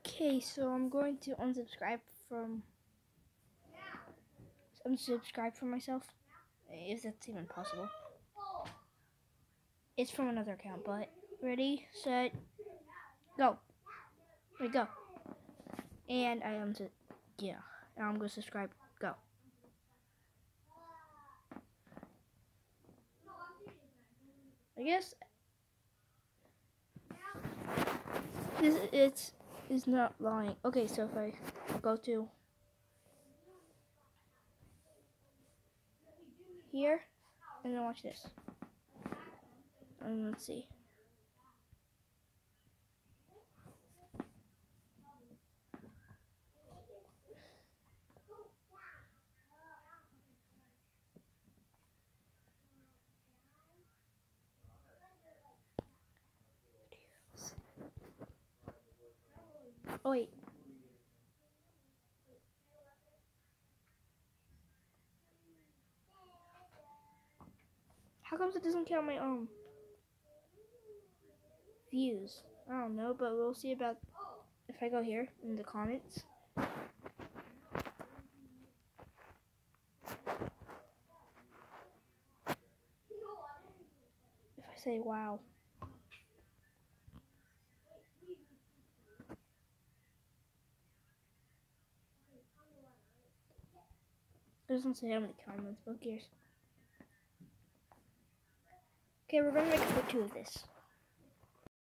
Okay, so I'm going to unsubscribe from myself, if that's even possible. It's from another account, but ready, set, go. There we go. And I'm going to subscribe. Go. I guess it's not lying. Okay, so if I go to here and then watch this. And let's see. Oh wait. How comes it doesn't count my views? I don't know, but we'll see about if I go here in the comments. If I say wow. It doesn't say how many comments, but who cares? Okay, we're gonna make a part 2 of this.